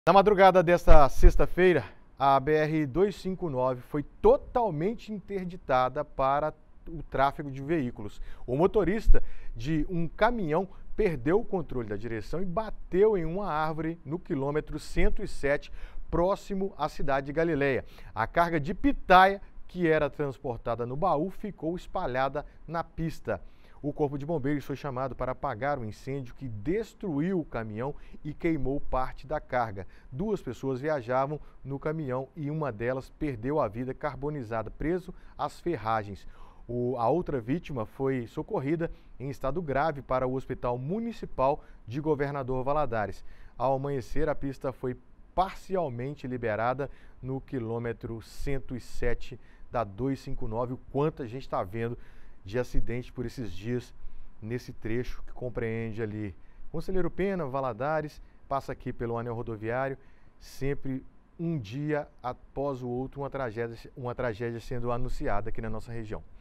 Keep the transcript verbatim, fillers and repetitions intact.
Na madrugada desta sexta-feira, a B R duzentos e cinquenta e nove foi totalmente interditada para o tráfego de veículos. O motorista de um caminhão perdeu o controle da direção e bateu em uma árvore no quilômetro cento e sete, próximo à cidade de Galileia. A carga de pitaia que era transportada no baú ficou espalhada na pista. O Corpo de Bombeiros foi chamado para apagar o incêndio que destruiu o caminhão e queimou parte da carga. Duas pessoas viajavam no caminhão e uma delas perdeu a vida carbonizada, preso às ferragens. O, a outra vítima foi socorrida em estado grave para o Hospital Municipal de Governador Valadares. Ao amanhecer, a pista foi parcialmente liberada no quilômetro cento e sete da duzentos e cinquenta e nove. O quanto a gente está vendo de acidente por esses dias nesse trecho que compreende ali Conselheiro Pena, Valadares, passa aqui pelo anel rodoviário, sempre um dia após o outro uma tragédia, uma tragédia sendo anunciada aqui na nossa região.